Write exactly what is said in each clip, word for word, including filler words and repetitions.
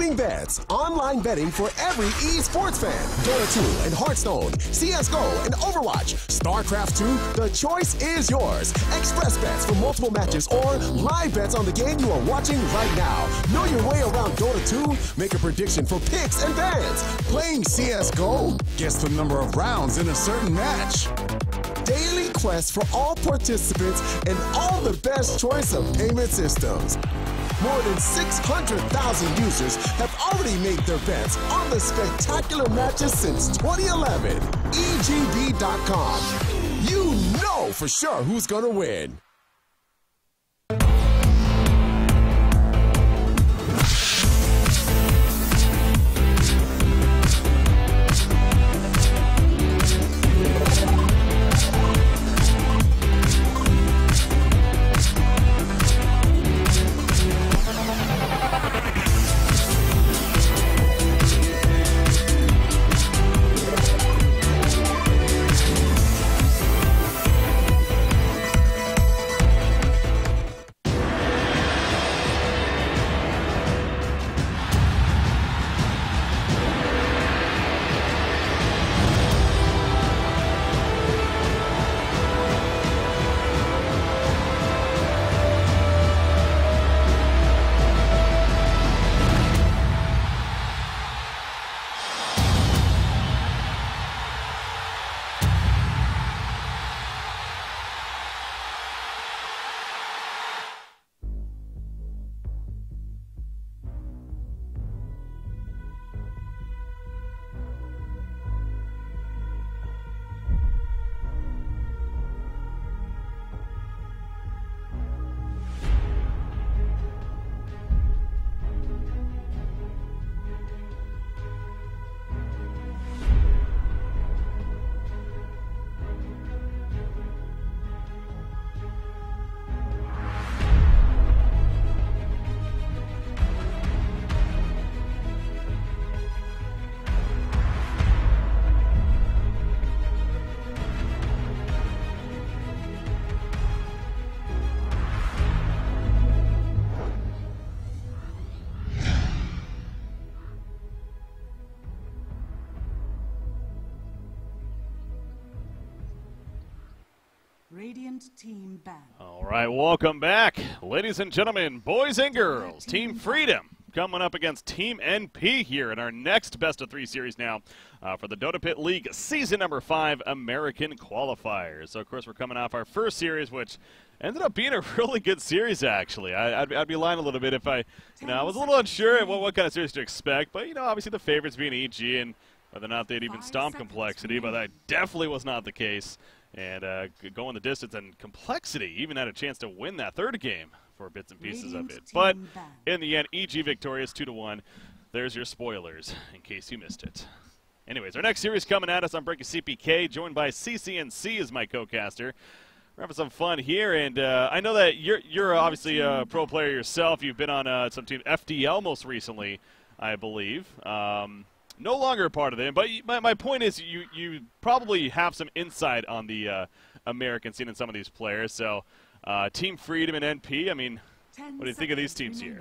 Winning Bets, online betting for every esports fan. Dota two and Hearthstone, C S G O and Overwatch, StarCraft two, the choice is yours. Express bets for multiple matches or live bets on the game you are watching right now. Know your way around Dota two? Make a prediction for picks and bans. Playing C S G O? Guess the number of rounds in a certain match. Daily quest for all participants and all the best choice of payment systems. More than six hundred thousand users have already made their bets on the spectacular matches since twenty eleven. E G B dot com. You know for sure who's gonna win. Radiant Team Ban. All right, welcome back, ladies and gentlemen, boys and girls. Team Freedom coming up against Team N P here in our next best of three series now uh, for the Dota Pit League season number five American qualifiers. So, of course, we're coming off our first series, which ended up being a really good series, actually. I, I'd, I'd be lying a little bit if I, you know, I was a little unsure what, what kind of series to expect. But, you know, obviously the favorites being E G and whether or not they'd even stomp Complexity, but that definitely was not the case. And uh, going the distance, and Complexity even had a chance to win that third game for bits and pieces Radiant of it. But in the end, E G victorious two to one. There's your spoilers, in case you missed it. Anyways, our next series coming at us on Breaking C P K, joined by C C N C as my co-caster. We're having some fun here, and uh, I know that you're you're obviously a pro player yourself. You've been on uh, some team F D L most recently, I believe. Um, No longer a part of them, but my, my point is you, you probably have some insight on the uh, American scene in some of these players. So uh, Team Freedom and N P, I mean, what do you think of these teams here?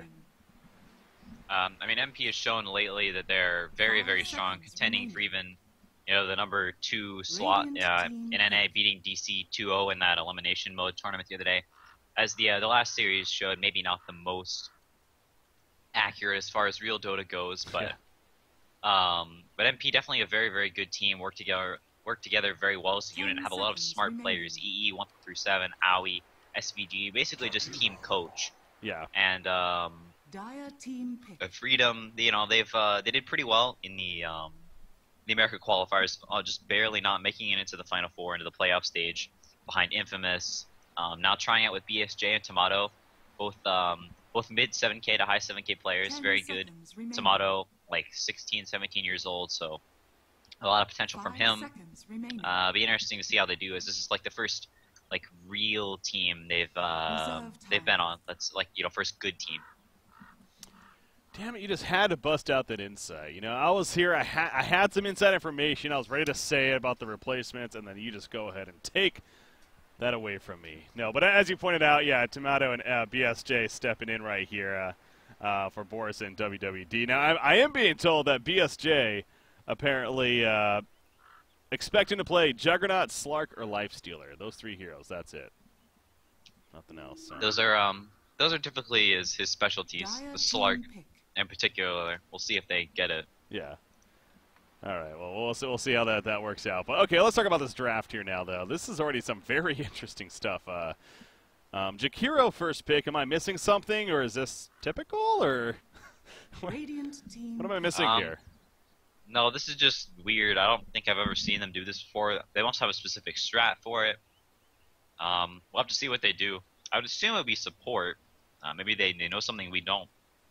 Um, I mean, N P has shown lately that they're very, very strong, contending for even, you know, the number two slot uh, in N A, beating D C two oh in that elimination mode tournament the other day. As the, uh, the last series showed, maybe not the most accurate as far as real Dota goes, but... Yeah. Um, but N P definitely a very, very good team. Work together, work together very well as a unit. Have a lot of smart players. E E one through seven, A O E, S V G, basically just team coach. Yeah. And um, Dire team pick. Freedom, you know, they've uh, they did pretty well in the um, the American qualifiers, uh, just barely not making it into the Final Four, into the playoff stage, behind Infamous. Um, now trying out with B S J and Tomato, both um, both mid seven K to high seven K players, very good. Tomato, like sixteen, seventeen years old, so a lot of potential from him. Uh, be interesting to see how they do. As this is like the first like real team they've uh, they've been on. That's like, you know, first good team. Damn it, you just had to bust out that insight. You know, I was here, I, ha I had some inside information, I was ready to say about the replacements, and then you just go ahead and take that away from me. No, but as you pointed out, yeah, Tomato and uh, B S J stepping in right here. Uh, uh, for Boris in W W D. Now, I, I am being told that B S J apparently uh, expecting to play Juggernaut, Slark, or Lifestealer. Those three heroes. That's it. Nothing else. So. Those are um those are typically his his specialties. Dire The Slark team pick. in particular. We'll see if they get it. Yeah. All right. Well, we'll see, we'll see how that, that works out. But okay, let's talk about this draft here now, though. This is already some very interesting stuff. Uh, um, Jakiro first pick. Am I missing something, or is this typical, or what, Radiant team what am I missing Um, here? No, this is just weird. I don't think I've ever seen them do this before. They must have a specific strat for it. Um, we'll have to see what they do. I would assume it would be support. Uh, maybe they, they know something we don't.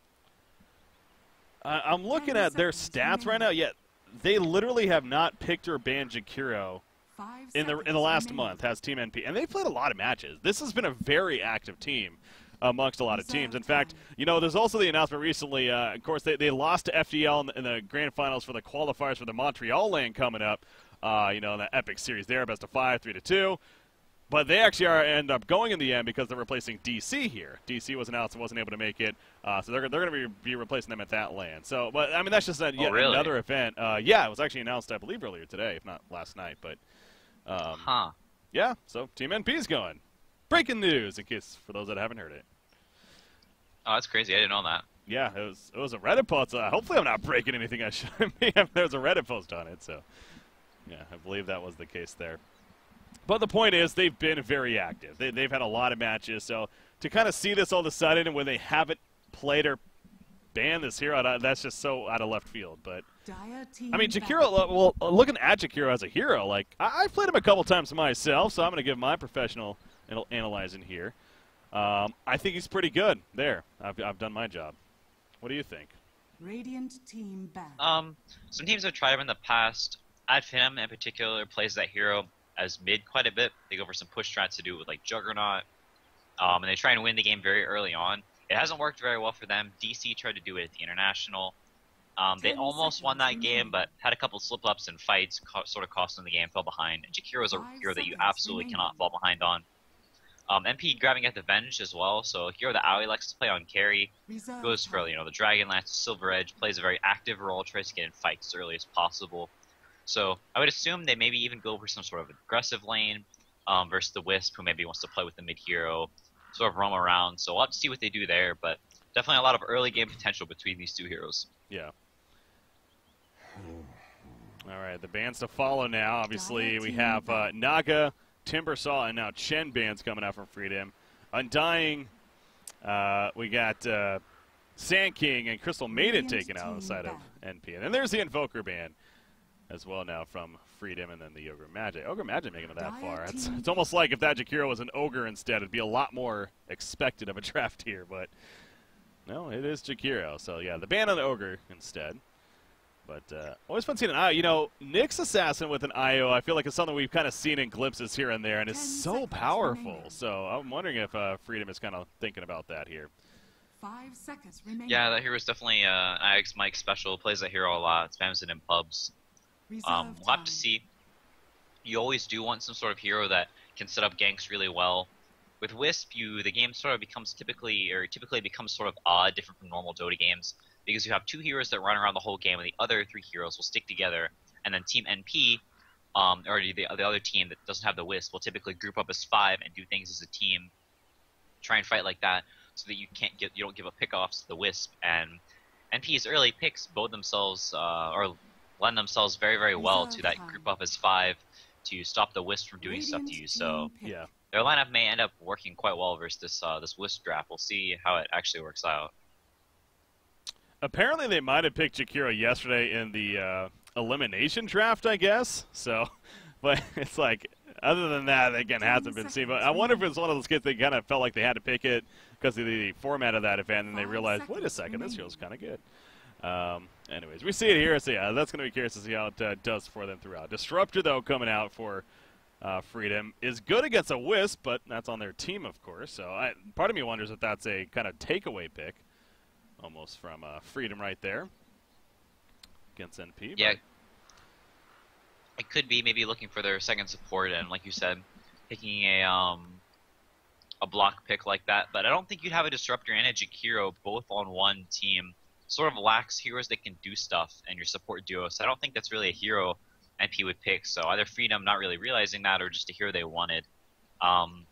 Uh, I'm looking ten at their seconds stats right now. remaining. Yet they literally have not picked or banned Jakiro Five in the in the seconds last remaining. month. Has Team N P, and they've played a lot of matches. This has been a very active team amongst a lot of teams. In fact, you know, there's also the announcement recently. Uh, of course, they they lost to F D L in the, in the grand finals for the qualifiers for the Montreal lane coming up. Uh, you know, in the epic series there, best of five, three to two. But they actually are end up going in the end because they're replacing D C here. D C was announced and wasn't able to make it, uh, so they're, they're going to be, be replacing them at that land. So, but I mean, that's just a, yet really? another event. Uh, yeah, it was actually announced, I believe, earlier today, if not last night. But um, Huh. yeah, so Team N P's going. Breaking news, in case for those that haven't heard it. Oh, that's crazy. I didn't know that. Yeah, it was it was a Reddit post. Uh, hopefully, I'm not breaking anything I shouldn't be. There was a Reddit post on it, so yeah, I believe that was the case there. But the point is, they've been very active. They, they've had a lot of matches, so to kind of see this all of a sudden and when they haven't played or banned this hero, that's just so out of left field. But Dire team I mean, back. Jakiro. Well, looking at Jakiro as a hero, like I, I've played him a couple times myself, so I'm going to give my professional anal- analyzing here. Um, I think he's pretty good. There, I've I've done my job. What do you think? Radiant team back. Um, some teams have tried him in the past. Adfam in particular plays that hero as mid quite a bit. They go for some push strats to do with like Juggernaut, um, and they try and win the game very early on. It hasn't worked very well for them. D C tried to do it at the International. Um, they Ten almost won that seconds game, remaining. but had a couple slip-ups and fights, co- sort of cost them the game, fell behind. And Jakiro is a Five hero that you seconds absolutely remaining. cannot fall behind on. Um, M P grabbing at the bench as well, so a hero that Ali likes to play on carry. Reserve Goes for, time. you know, the Dragon Lance, Silver Edge, plays a very active role, tries to get in fights as early as possible. So I would assume they maybe even go for some sort of aggressive lane um, versus the Wisp, who maybe wants to play with the mid hero, sort of roam around. So we'll have to see what they do there, but definitely a lot of early game potential between these two heroes. Yeah. All right, the bands to follow now. Obviously, we have uh, Naga, Timbersaw, and now Chen bands coming out from Freedom. Undying, uh, we got uh, Sand King and Crystal Maiden Radiant taken out on the team side of back. N P. And then there's the Invoker band as well now from Freedom, and then the Ogre Magic. Ogre Magic making it that Dire far. It's, team it's almost like if that Jakiro was an Ogre instead, it'd be a lot more expected of a draft here. But no, it is Jakiro. So yeah, the ban on the Ogre instead. But uh, always fun seeing an I O. You know, Nyx Assassin with an I O, I feel like it's something we've kind of seen in glimpses here and there, and it's Ten so seconds powerful. remaining. So I'm wondering if uh, Freedom is kind of thinking about that here. Five seconds remaining. Yeah, that hero is definitely uh, I X Mike special, plays that hero a lot, spams it in pubs. Reserve Um, we'll have time. to see. You always do want some sort of hero that can set up ganks really well. With Wisp, you the game sort of becomes typically, or typically becomes sort of odd, different from normal Dota games, because you have two heroes that run around the whole game, and the other three heroes will stick together, and then Team N P, um, or the, the other team that doesn't have the Wisp, will typically group up as five and do things as a team, try and fight like that, so that you can't get, you don't give up pickoffs to the Wisp. And N P's early picks bode themselves, uh, or lend themselves very, very well to that group up as five to stop the Wisp from doing stuff to Radiant you. So team pick. Yeah. their lineup may end up working quite well versus this uh, this Wisp draft. We'll see how it actually works out. Apparently, they might have picked Jakiro yesterday in the uh, elimination draft, I guess. So, but it's like, other than that, again, hasn't been seen. But I wonder if it's one of those kids they kind of felt like they had to pick it because of the format of that event, and they Five realized, wait a seconds second, this remaining. feels kind of good. Um, anyways, we see it here, so yeah, that's going to be curious to see how it uh, does for them throughout. Disruptor, though, coming out for uh, Freedom is good against a Wisp, but that's on their team, of course. So I, part of me wonders if that's a kind of takeaway pick, almost from uh, Freedom right there against N P. Yeah, but- it could be maybe looking for their second support, and like you said, picking a um a block pick like that, but I don't think you'd have a Disruptor and a Jakiro both on one team. Sort of lacks heroes that can do stuff and your support duo, so I don't think that's really a hero N P would pick. So either Freedom not really realizing that, or just a hero they wanted. Um,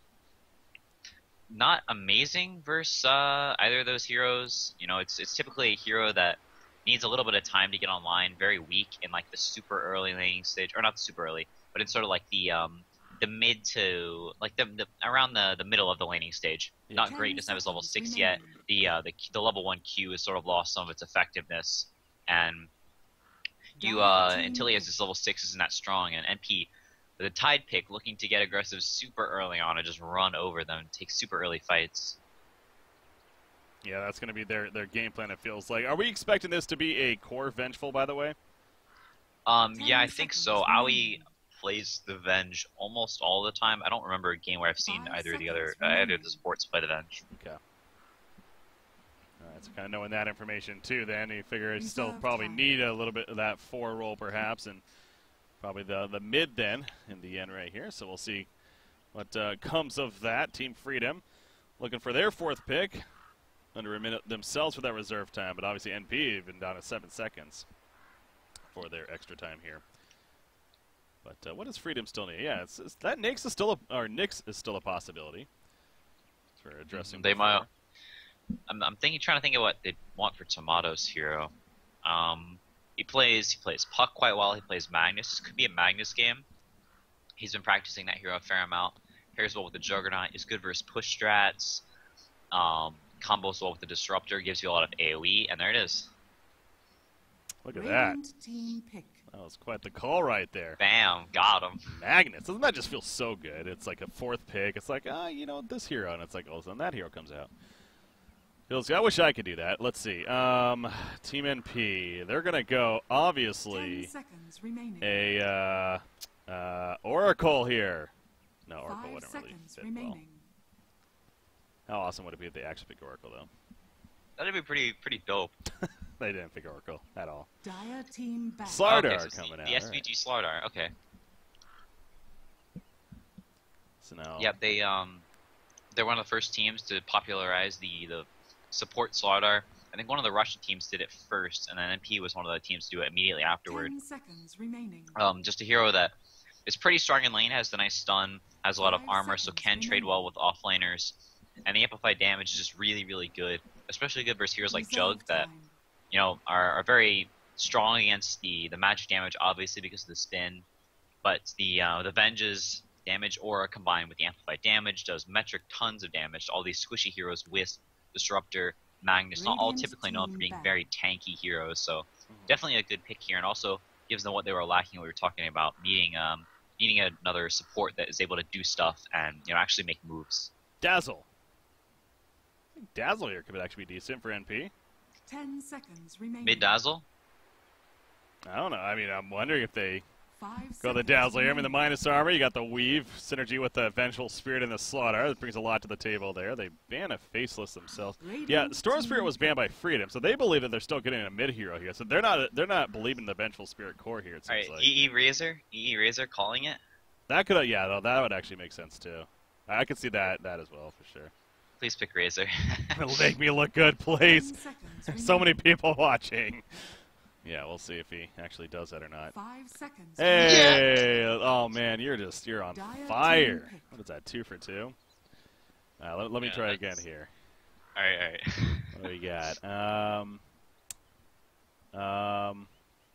not amazing versus uh, either of those heroes. You know, it's it's typically a hero that needs a little bit of time to get online, very weak in like the super early laning stage, or not super early, but in sort of like the um, the mid to like the, the around the the middle of the laning stage. Yeah. Not great, doesn't have his level six yet. The uh, the the level one Q has sort of lost some of its effectiveness, and you uh, until he has his level six isn't that strong. And N P, the Tide pick, looking to get aggressive super early on and just run over them, take super early fights. Yeah, that's going to be their their game plan. It feels like. Are we expecting this to be a core Vengeful, by the way? Um, yeah, I think so. Aoi plays the Venge almost all the time. I don't remember a game where I've seen either of the other uh, either of the supports play the Venge. Okay. Alright, so kind of knowing that information too, then you figure it still probably need a little bit of that four roll perhaps, and probably the the mid then in the end right here. So we'll see what uh, comes of that. Team Freedom looking for their fourth pick, under a minute themselves for that reserve time, but obviously N P even down to seven seconds for their extra time here. But uh, what does Freedom still need? Yeah, it's, it's, that Nyx is still a, or Nyx is still a possibility for addressing. They might. I'm, I'm thinking, trying to think of what they want for Tomato's hero. Um, he plays he plays Puck quite well. He plays Magnus. This could be a Magnus game. He's been practicing that hero a fair amount. Pairs well with the Juggernaut. Is good versus push strats. Um, combos well with the Disruptor. Gives you a lot of AoE, and there it is. Look at that. Radiant team pick. That was quite the call right there. Bam, got him. Magnus. Doesn't that just feel so good? It's like a fourth pick. It's like, ah, you know, this hero. And it's like, oh, then that hero comes out. Feels good. I wish I could do that. Let's see. Um, Team N P. They're going to go, obviously, Ten seconds remaining. a uh, uh, Oracle here. No, Oracle Five wouldn't really seconds fit well. remaining. How awesome would it be if they actually pick Oracle, though? That'd be pretty pretty dope. They didn't pick Oracle at all. Dire team back. Slardar okay, so coming the, out. the S V G Slardar. Okay. So now, Yep, they um, they're one of the first teams to popularize the the support Slardar. I think one of the Russian teams did it first, and then N P was one of the teams to do it immediately afterward. Ten seconds remaining. Um, just a hero that is pretty strong in lane, has the nice stun, has a lot of Five armor, so seconds can trade remaining. well with offlaners, and the amplified damage is just really, really good, especially good versus heroes like Reserve Jug that time. you know are, are very strong against the the magic damage, obviously because of the spin, but the uh, the Venge's damage aura combined with the amplified damage does metric tons of damage to all these squishy heroes. Wisp, Disruptor, Magnus, not all Radiant typically known for team being back. very tanky heroes, so definitely a good pick here, and also gives them what they were lacking. When we were talking about needing um needing another support that is able to do stuff and you know actually make moves. Dazzle. I think Dazzle here could actually be decent for N P. Ten seconds remaining. Mid Dazzle. I don't know. I mean, I'm wondering if they Five go the seconds Dazzle here. I mean, the remaining. minus armor. You got the Weave synergy with the Vengeful Spirit and the Slaughter. That brings a lot to the table there. They ban a Faceless themselves. Radiant Yeah, Storm team Spirit was banned by Freedom, so they believe that they're still getting a mid hero here. So they're not they're not believing the Vengeful Spirit core here. It All seems right, like E E Razor, E E Razor calling it. that could yeah no, that would actually make sense too. I could see that that as well for sure. Please pick Razor. It'll make me look good, please. Ten seconds So many remaining. people watching. Yeah, we'll see if he actually does that or not. Five seconds. Hey! Oh man, you're just you're on Dire team fire. pick. What is that? Two for two. Uh, let, let me Yeah, try again that's- here. all right, all right. What do we got? Um, um,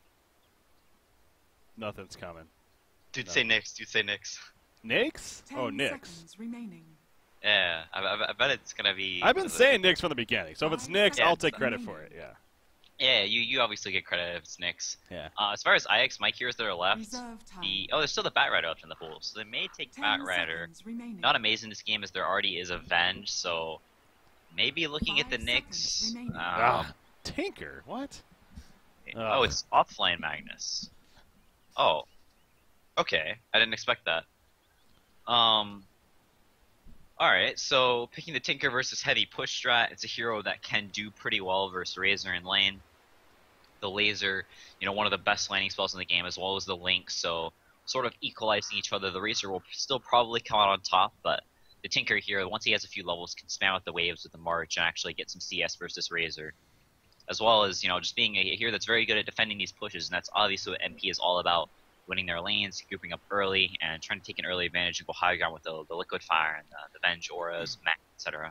nothing's coming. Dude, No. say Nyx. Dude, say Nyx. Nyx? Ten Oh, Nyx. seconds remaining. Yeah, I, I, I bet it's gonna be. I've been the- saying Nyx from the beginning, so if it's Five Nyx, I'll seconds take credit remaining. for it. Yeah. Yeah, you you obviously get credit if it's Nyx. Yeah. Uh, as far as I X, my heroes that are left, Reserve time. the oh, there's still the Bat Rider left in the pool, so they may take Ten Bat Rider. seconds remaining. Not amazing this game as there already is a Venge, so maybe looking at the Five Nyx. seconds remaining. Um, Ah, Tinker? What? oh, Ugh. it's offline Magnus. Oh, okay. I didn't expect that. Um. All right, so picking the Tinker versus Heavy Push Strat, it's a hero that can do pretty well versus Razor in lane. The Laser, you know, one of the best laning spells in the game, as well as the Link, so sort of equalizing each other. The Razor will still probably come out on top, but the Tinker here, once he has a few levels, can spam out the waves with the March and actually get some C S versus Razor. As well as, you know, just being a hero that's very good at defending these pushes, and that's obviously what M P is all about. Winning their lanes, grouping up early, and trying to take an early advantage and go high ground with the, the Liquid Fire and uh, the Venge, Auras, Mac, et cetera.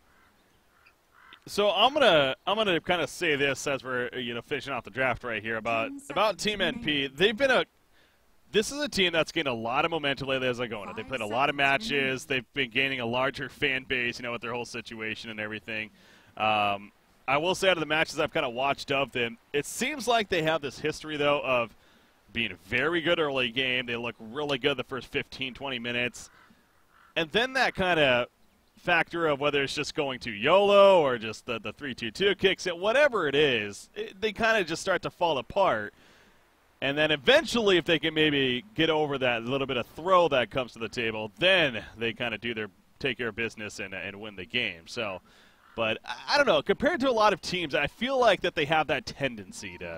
So I'm gonna I'm gonna kind of say this as we're you know finishing off the draft right here about about Team N P. They've been a this is a team that's gained a lot of momentum lately as I go on. They've played a lot of matches. They've been gaining a larger fan base, you know, with their whole situation and everything. Um, I will say out of the matches I've kind of watched of them, it seems like they have this history though of being very good early game. They look really good the first fifteen, twenty minutes. And then that kind of factor of whether it's just going to YOLO or just the, the three two two kicks it, whatever it is, it, they kind of just start to fall apart. And then eventually, if they can maybe get over that little bit of throw that comes to the table, then they kind of do their take care of business and, and win the game. So, but I don't know. Compared to a lot of teams, I feel like that they have that tendency to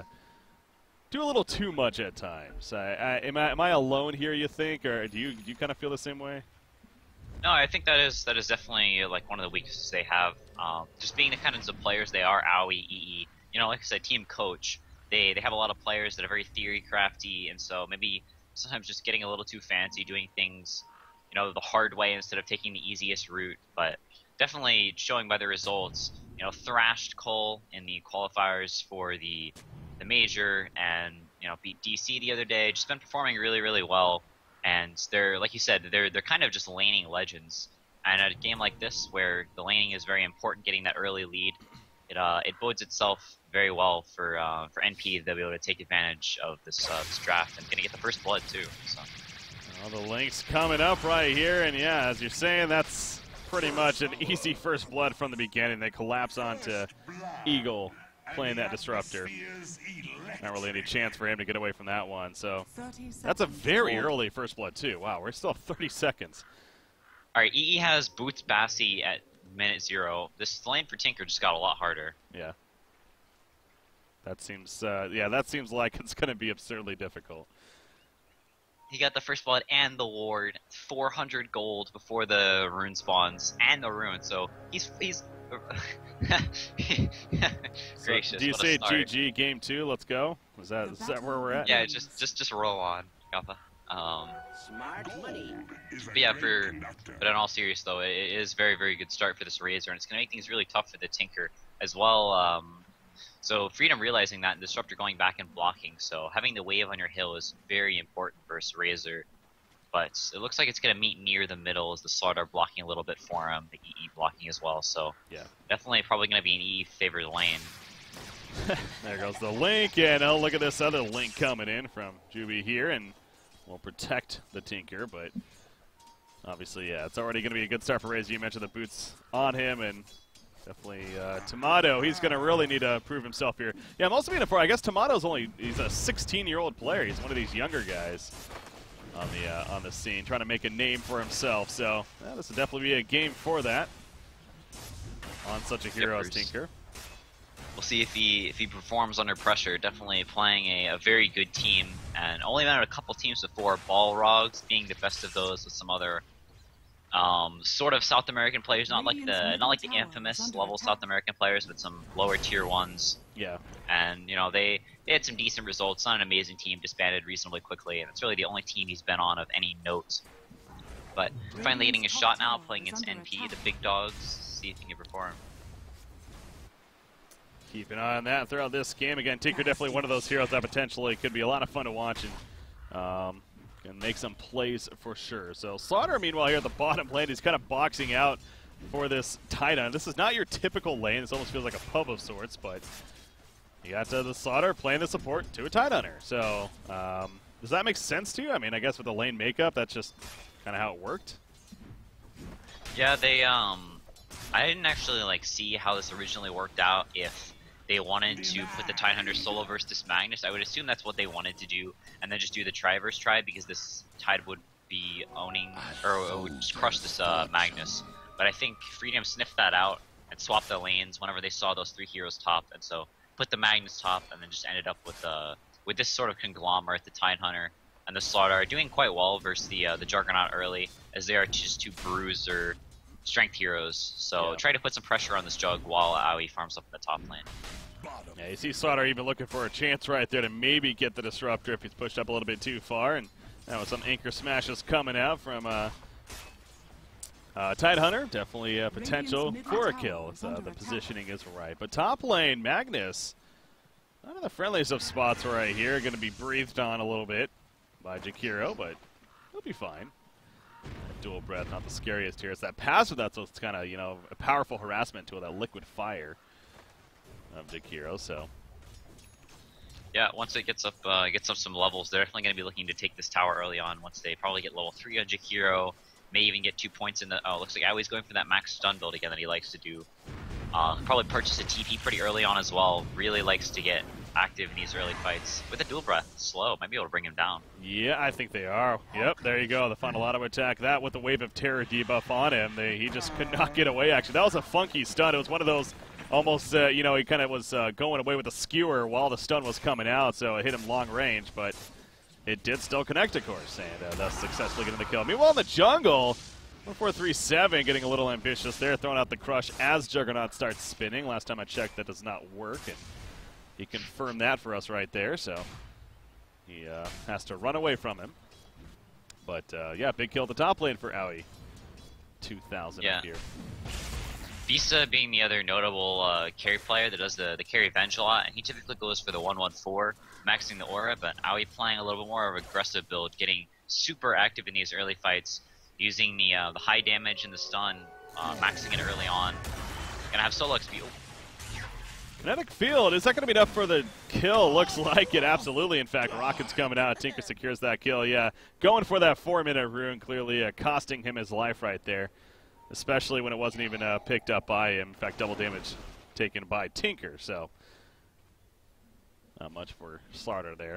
do a little too much at times. I, I, am, I, am I alone here, you think, or do you do you kind of feel the same way? No, I think that is that is definitely like one of the weaknesses they have. Um, just being the kinds of players they are, Owie, E E. You know, like I said, team coach. They they have a lot of players that are very theory crafty, and so maybe sometimes just getting a little too fancy, doing things, you know, the hard way instead of taking the easiest route. But definitely showing by the results. You know, thrashed Cole in the qualifiers for the the major, and you know, beat D C the other day. Just been performing really, really well. And they're, like you said, they're they're kind of just laning legends. And at a game like this, where the laning is very important, getting that early lead, it uh it bodes itself very well for uh, for N P. They'll be able to take advantage of this uh, this draft and gonna get the first blood too. So. Well, the Lynx coming up right here, and yeah, as you're saying, that's pretty much an easy first blood from the beginning. They collapse onto Eagle playing that disruptor. Not really any chance for him to get away from that one. So that's a very early first blood too. Wow, we're still thirty seconds. All right, E E has Boots Bassi at minute zero. This lane for Tinker just got a lot harder. Yeah. That seems, uh, yeah, that seems like it's going to be absurdly difficult. He got the first blood and the ward, four hundred gold before the rune spawns and the rune. So he's he's. Gracious. So do you what say a start. G G game two? Let's go. Is that is that where we're at? Yeah, just just just roll on, Gappa. Um, Smart money. but yeah, for but in all serious though, it, it is very very good start for this Razor, and it's gonna make things really tough for the Tinker as well. Um, so Freedom realizing that and Disruptor going back and blocking, so having the wave on your hill is very important versus Razor. But it looks like it's going to meet near the middle as the Slardar blocking a little bit for him, the E E blocking as well. So yeah, definitely probably going to be an E E favored lane. There goes the Link, and oh, look at this other Link coming in from Juby here, and will protect the Tinker. But obviously, yeah, it's already going to be a good start for Razor. You mentioned the boots on him, and definitely uh, Tomato. He's going to really need to prove himself here. Yeah, I'm also being a, I guess Tomato's only, he's a sixteen-year-old player. He's one of these younger guys on the uh, on the scene, trying to make a name for himself. So yeah, this will definitely be a game for that on such a hero as Tinker. We'll see if he if he performs under pressure. Definitely playing a, a very good team, and only met a couple teams before. Balrogs being the best of those, with some other um, sort of South American players, not like the not like the infamous level South American players, but some lower tier ones. Yeah. And you know they. They had some decent results. Not an amazing team, disbanded reasonably quickly, and it's really the only team he's been on of any note. But finally getting a shot now, playing against N P, the big dogs, see if he can perform. Keep an eye on that throughout this game. Again, Tinker definitely one of those heroes that potentially could be a lot of fun to watch and um, can make some plays for sure. So Slaughter, meanwhile, here at the bottom lane, he's kind of boxing out for this Titan. This is not your typical lane. This almost feels like a pub of sorts, but you got uh, the Slaughter playing the support to a Tidehunter. So, um, does that make sense to you? I mean, I guess with the lane makeup, that's just kind of how it worked. Yeah, they, um, I didn't actually, like, see how this originally worked out. If they wanted to put the Tidehunter solo versus this Magnus, I would assume that's what they wanted to do, and then just do the try versus try, because this Tide would be owning, or would just crush this uh, Magnus. But I think Freedom sniffed that out and swapped the lanes whenever they saw those three heroes top, and so put the Magnus top, and then just ended up with uh, with this sort of conglomerate, the Tidehunter, and the Slaughter are doing quite well versus the uh, the Juggernaut early, as they are just two bruiser strength heroes. So Yeah. try to put some pressure on this Jug while Aoi farms up in the top lane. Yeah, you see Slaughter even looking for a chance right there to maybe get the Disruptor if he's pushed up a little bit too far. And that was some anchor smashes coming out from uh, uh, Tidehunter. Definitely a potential for a kill if uh, the positioning is right. But top lane, Magnus, none of the friendliest of spots right here. Going to be breathed on a little bit by Jakiro, but he'll be fine. Dual Breath, not the scariest here. It's that passive that's what's kind of, you know, a powerful harassment tool, that liquid fire of Jakiro, so. Yeah, once it gets up uh, gets up some levels, they're definitely going to be looking to take this tower early on. Once they probably get level three on Jakiro, may even get two points in the. Oh, looks like Aoi's going for that max stun build again that he likes to do. Uh, probably purchase a T P pretty early on as well. Really likes to get active in these early fights. With a dual breath, slow, might be able to bring him down. Yeah, I think they are. Yep, there you go. The final auto attack. That with the Wave of Terror debuff on him, they, he just could not get away. Actually, that was a funky stun. It was one of those. Almost, uh, you know, he kind of was uh, going away with the skewer while the stun was coming out, so it hit him long range, but it did still connect, of course, and uh, thus successfully getting the kill. Meanwhile, in the jungle, one four three seven getting a little ambitious there, throwing out the crush as Juggernaut starts spinning. Last time I checked, that does not work, and he confirmed that for us right there, so he uh, has to run away from him. But, uh, yeah, big kill at the top lane for Aoi. two thousand Yeah. up here. Visa being the other notable uh, carry player that does the, the carry Venge a lot, and he typically goes for the one one four, maxing the aura, but Aoi playing a little bit more of an aggressive build, getting super active in these early fights, using the uh, the high damage and the stun, uh, maxing it early on. Gonna have solo X P. Kinetic Field, is that going to be enough for the kill? Looks like it, absolutely. In fact, Rocket's coming out. Tinker secures that kill, yeah. Going for that four-minute rune, clearly uh, costing him his life right there. Especially when it wasn't even uh, picked up by him. In fact, double damage taken by Tinker, so not much for Slaughter there.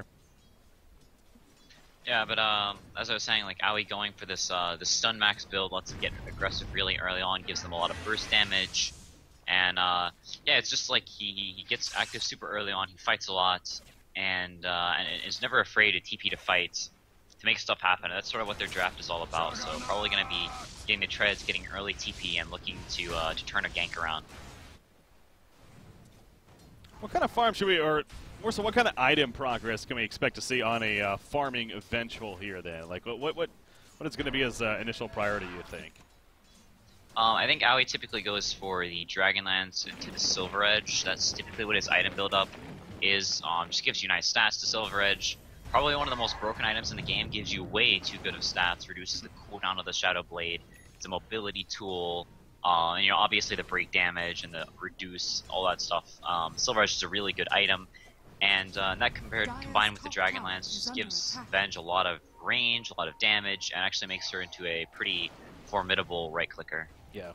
Yeah, but um, as I was saying, like Aoi going for this uh, this stun max build lets him get aggressive really early on, gives them a lot of burst damage, and uh, yeah, it's just like he he gets active super early on. He fights a lot, and uh, and is never afraid to T P to fight, to make stuff happen. That's sort of what their draft is all about. So probably going to be getting the treads, getting early T P, and looking to uh, to turn a gank around. What kind of farm should we, or more so, what kind of item progress can we expect to see on a uh, farming eventual here then? Like, what what what, what is going to be his uh, initial priority, you think? Um, I think Aoi typically goes for the Dragonlance to the Silver Edge. That's typically what his item build-up is. Um, just gives you nice stats to Silver Edge. Probably one of the most broken items in the game, gives you way too good of stats, reduces the cooldown of the Shadow Blade. It's a mobility tool, uh, and you know obviously the break damage and the reduce, all that stuff. Um, Silver Edge is a really good item, and, uh, and that compared combined with the Dragonlance just gives Venge a lot of range, a lot of damage, and actually makes her into a pretty formidable right clicker. Yeah.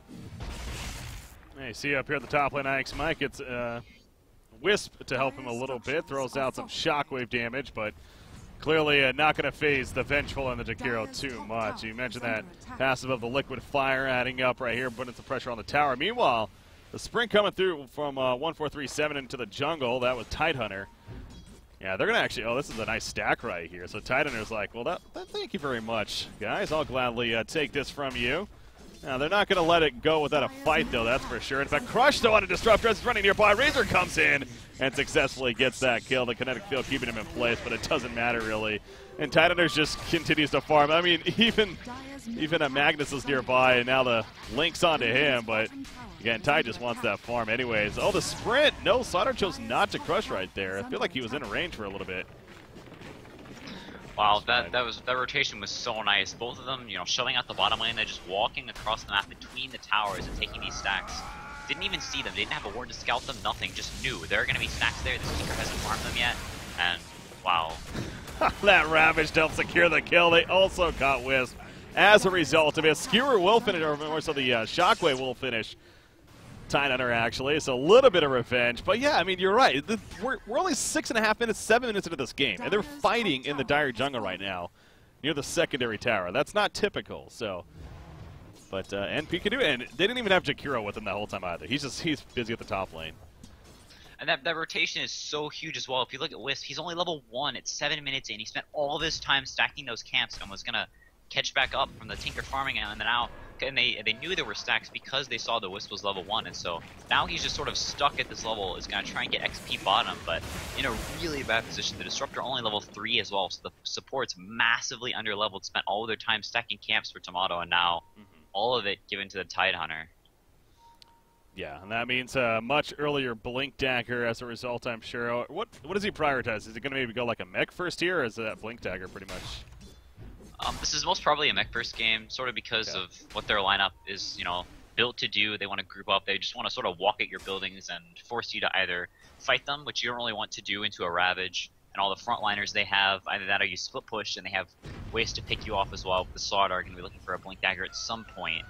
Hey, see up here at the top lane, I X Mike, it's uh, Wisp to help him a little bit, throws out some shockwave damage, but clearly uh, not going to phase the Vengeful and the Jakiro too much. You mentioned that passive of the liquid fire adding up right here, putting some pressure on the tower. Meanwhile, the sprint coming through from uh, one four three seven into the jungle. That was Tidehunter. Yeah, they're going to actually, oh, this is a nice stack right here. So Tidehunter's like, well, that, that, thank you very much, guys. I'll gladly uh, take this from you. Now, they're not going to let it go without a fight, though, that's for sure. In fact, Crush, though, on a Disruptor is running nearby. Razor comes in and successfully gets that kill. The Kinetic Field keeping him in place, but it doesn't matter, really. And Tidehunter just continues to farm. I mean, even even a Magnus is nearby, and now the Link's onto him, but again, Ty just wants that farm anyways. Oh, the sprint! No, Slaughter chose not to Crush right there. I feel like he was in a range for a little bit. Wow, that that was that rotation was so nice. Both of them, you know, showing out the bottom lane, they're just walking across the map between the towers and taking these stacks. Didn't even see them. They didn't have a ward to scout them. Nothing. Just knew there are going to be stacks there. This Tinker hasn't farmed them yet, and wow. That Ravage to help secure the kill. They also got Wisp as a result of it. Skewer will finish, or more so the uh, Shockwave will finish Tidehunter, actually. So a little bit of revenge. But yeah, I mean, you're right. The, we're, we're only six and a half minutes, seven minutes into this game, and they're fighting in the Dire Jungle right now near the secondary tower. That's not typical, so. But uh, N P can do it, and they didn't even have Jakiro with him that whole time either. He's just, he's busy at the top lane. And that, that rotation is so huge as well. If you look at Wisp, he's only level one. It's seven minutes in. He spent all this time stacking those camps and was going to catch back up from the Tinker farming, and then now and they they knew there were stacks because they saw the Wisp was level one, and so now he's just sort of stuck at this level, is going to try and get X P bottom, but in a really bad position. The Disruptor only level three as well, so the support's massively under-leveled, spent all of their time stacking camps for Tomato, and now mm-hmm. all of it given to the Tidehunter. Yeah, and that means a much earlier Blink Dagger as a result, I'm sure. What what does he prioritize? Is he going to maybe go like a mech first here, or is that Blink Dagger pretty much? Um, this is most probably a mech first game, sort of because yeah. of what their lineup is, you know, built to do. They want to group up. They just want to sort of walk at your buildings and force you to either fight them, which you don't really want to do, into a Ravage, and all the frontliners they have, either that or you split push, and they have ways to pick you off as well. The Slaughter are going to be looking for a Blink Dagger at some point.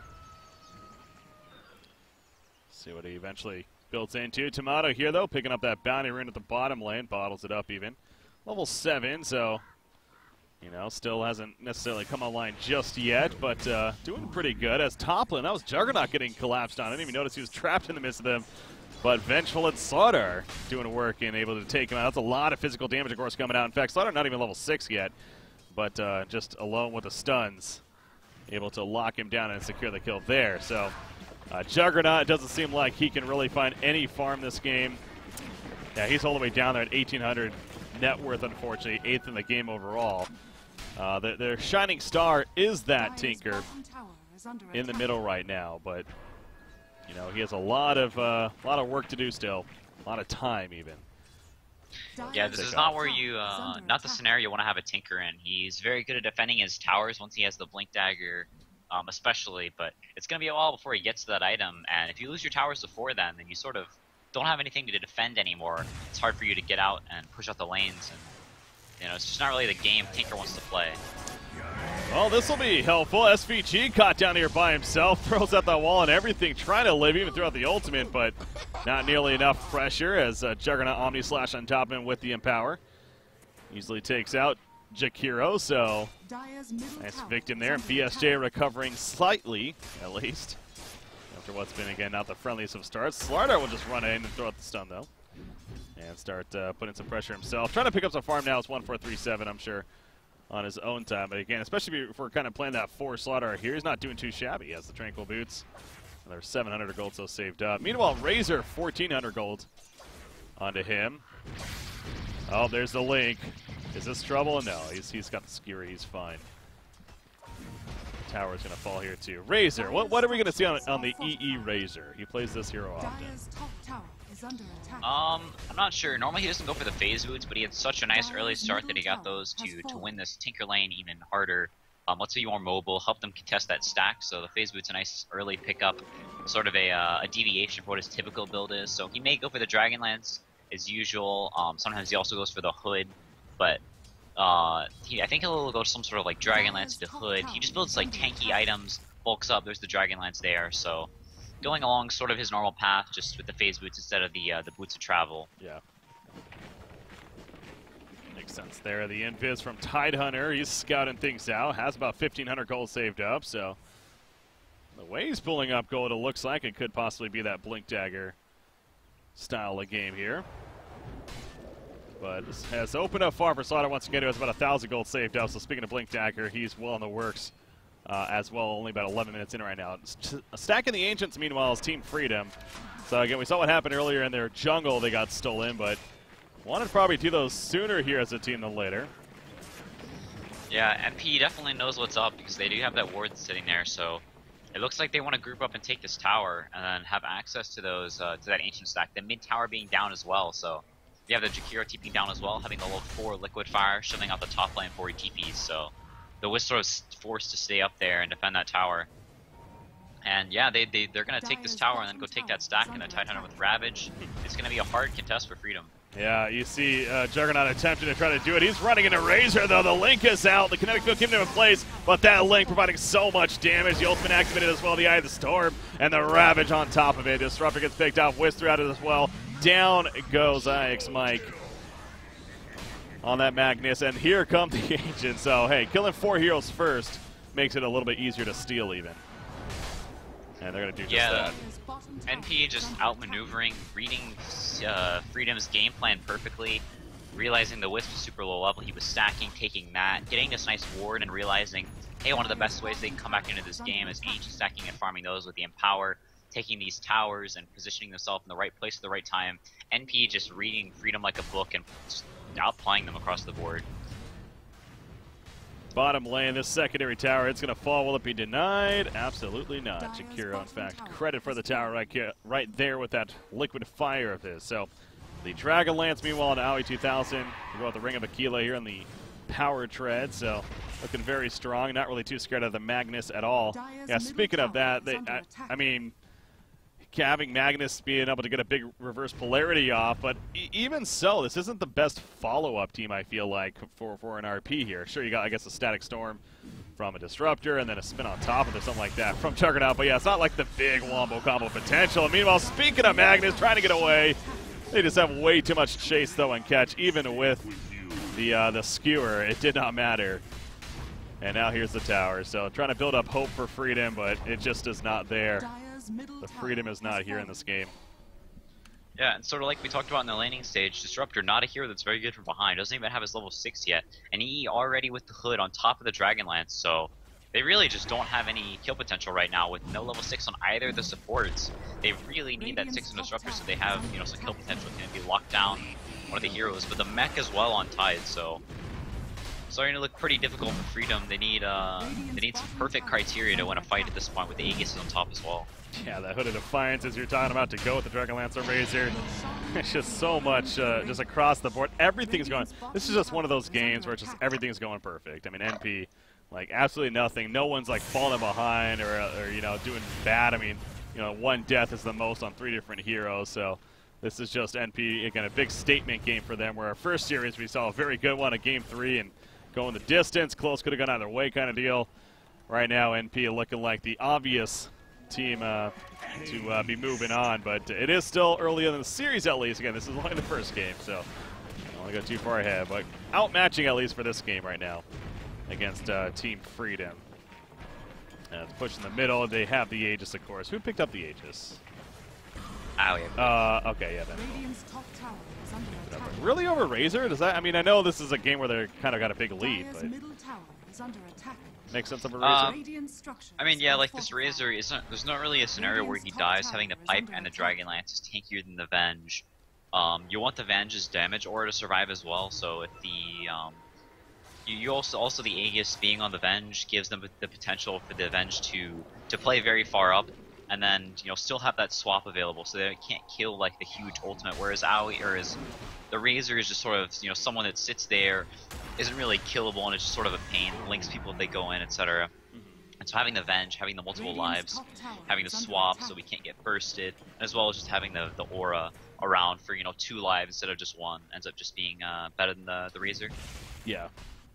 See what he eventually builds into. Tomato here, though, picking up that bounty rune at the bottom lane, bottles it up even. Level seven, so, you know, still hasn't necessarily come online just yet, but uh, doing pretty good. As top lane, that was Juggernaut getting collapsed on. I didn't even notice he was trapped in the midst of them. But Vengeful and Slaughter doing work and able to take him out. That's a lot of physical damage, of course, coming out. In fact, Slaughter not even level six yet, but uh, just alone with the stuns, able to lock him down and secure the kill there. So. Uh, Juggernaut, it doesn't seem like he can really find any farm this game. Yeah, he's all the way down there at eighteen hundred net worth, unfortunately, eighth in the game overall. Uh, their, their shining star is that Tinker in the middle right now, but you know he has a lot of uh, lot of work to do still, a lot of time even. Yeah, this is not where you, uh, not the scenario you want to have a Tinker in. He's very good at defending his towers once he has the Blink Dagger. Um, especially, but it's going to be a while before he gets to that item, and if you lose your towers before then, then you sort of don't have anything to defend anymore. It's hard for you to get out and push out the lanes, and you know, it's just not really the game Tinker wants to play. Well, this will be helpful. S V G caught down here by himself, throws out that wall and everything, trying to live, even throughout the ultimate, but not nearly enough pressure as uh, Juggernaut Omni Slash on top of him with the Empower. Easily takes out Jakiro, so nice victim there. B S J recovering slightly, at least, after what's been, again, not the friendliest of starts. Slaughter will just run in and throw out the stun, though, and start uh, putting some pressure himself. Trying to pick up some farm now. It's one four three seven, I'm sure, on his own time. But again, especially if we're kind of playing that four Slaughter here, he's not doing too shabby. He has the Tranquil Boots. And there's seven hundred gold so saved up. Meanwhile, Razor, fourteen hundred gold onto him. Oh, there's the Link. Is this trouble? No, he's, he's got the skewer. He's fine. Tower's going to fall here, too. Razor. What, what are we going to see on, on the E E Razor? He plays this hero often. Um, I'm not sure. Normally he doesn't go for the phase boots, but he had such a nice early start that he got those to, to win this Tinker lane even harder. Um, let's be more mobile, help them contest that stack, so the phase boot's a nice early pickup, sort of a, uh, a deviation from what his typical build is. So he may go for the Dragonlance as usual. Um, sometimes he also goes for the Hood. But uh, he, I think he'll go to some sort of like Dragonlance to Hood. He just builds like tanky items, bulks up. There's the Dragonlance there, so going along sort of his normal path, just with the phase boots instead of the uh, the boots of travel. Yeah, makes sense there. The invis from Tidehunter. He's scouting things out. Has about fifteen hundred gold saved up. So the way he's pulling up gold, it looks like it could possibly be that Blink Dagger style of game here. But has opened up far for Slaughter once again. It was about a thousand gold saved up. So speaking of Blink Dagger, he's well in the works uh, as well. Only about eleven minutes in right now. Stacking the Ancients, meanwhile, is Team Freedom. So again, we saw what happened earlier in their jungle. They got stolen, but wanted to probably do those sooner here as a team than later. Yeah, M P definitely knows what's up because they do have that ward sitting there. So it looks like they want to group up and take this tower and then have access to those uh, to that Ancient stack. The mid tower being down as well. So you have the Jakiro TPing down as well, having the level four Liquid Fire, shoving out the top lane before he T Ps. So the Whistler is forced to stay up there and defend that tower. And yeah, they, they, they're going to take this tower and then go take that stack and a Tidehunter with Ravage. It's going to be a hard contest for Freedom. Yeah, you see uh, Juggernaut attempting to try to do it. He's running into Razor, though. The Link is out. The kinetic field keeping him in place, but that Link providing so much damage. The ultimate activated as well, the Eye of the Storm, and the Ravage on top of it. Disruptor gets picked off. Whistler out of it as well. Down goes I X Mike on that Magnus, and here come the Ancients. So, hey, killing four heroes first makes it a little bit easier to steal even. And they're going to do just yeah, that. N P just outmaneuvering, reading uh, Freedom's game plan perfectly, realizing the Wisp was super low level, he was stacking, taking that, getting this nice ward, and realizing, hey, one of the best ways they can come back into this game is Ancient stacking and farming those with the Empower, taking these towers and positioning themselves in the right place at the right time. N P just reading Freedom like a book and just outplaying them across the board. Bottom lane, this secondary tower, it's going to fall. Will it be denied? Absolutely not. Jakiro, in fact, credit for the tower right, here, right there with that liquid fire of his. So the Dragonlance, meanwhile, in Aoi two thousand. We go with the Ring of Aquila here in the power tread. So looking very strong. Not really too scared of the Magnus at all. Yeah, speaking of that, they, I, I mean, having Magnus being able to get a big reverse polarity off, but e even so, this isn't the best follow-up team, I feel like, for, for an R P here. Sure, you got, I guess, a Static Storm from a Disruptor, and then a spin on top of it, something like that from Juggernaut, but yeah, it's not like the big wombo combo potential. Meanwhile, speaking of Magnus, trying to get away, they just have way too much chase, though, and catch, even with the, uh, the skewer. It did not matter. And now here's the tower, so trying to build up hope for Freedom, but it just is not there. The Freedom is not here in this game. Yeah, and sort of like we talked about in the laning stage, Disruptor, not a hero that's very good from behind, doesn't even have his level six yet, and he already with the hood on top of the Dragonlance, so they really just don't have any kill potential right now with no level six on either of the supports. They really need that six on Disruptor so they have, you know, some kill potential, can be locked down one of the heroes, but the mech as well on Tide, so starting to look pretty difficult for Freedom. They need uh, they need some perfect criteria to win a fight at this point with the Aegis on top as well. Yeah, that Hooded Defiance, as you're talking about, to go with the Dragonlance Razor. It's just so much, uh, just across the board. Everything's going. This is just one of those games where it's just everything's going perfect. I mean, N P, like, absolutely nothing. No one's, like, falling behind or, or, you know, doing bad. I mean, you know, one death is the most on three different heroes, so this is just N P, again, a big statement game for them, where our first series we saw a very good one at game three and going the distance, close, could have gone either way kind of deal. Right now, N P looking like the obvious team uh, to uh, be moving on, but it is still early in the series at least. Again, this is only the first game, so I don't want to go too far ahead, but outmatching at least for this game right now against uh, Team Freedom. Uh, push in the middle, they have the Aegis, of course. Who picked up the Aegis? Oh, yeah. Uh, okay, yeah, then. Really over Razor? Does that? I mean, I know this is a game where they kind of got a big lead, but makes sense of a Razor. Um, I mean, yeah, like this Razor isn't. There's not really a scenario where he dies having the pipe and the Dragonlance is tankier than the Venge. Um, you want the Venge's damage aura to survive as well. So if the um, you, you also also the Aegis being on the Venge gives them the potential for the Venge to to play very far up. And then, you know, still have that swap available, so they can't kill like the huge ultimate. Whereas Aoi or is the Razor is just sort of, you know, someone that sits there, isn't really killable, and it's just sort of a pain. Links people if they go in, et cetera. Mm-hmm. And so having the Venge, having the multiple lives, having the swap, so we can't get bursted, as well as just having the the aura around for, you know, two lives instead of just one, ends up just being uh, better than the the Razor. Yeah.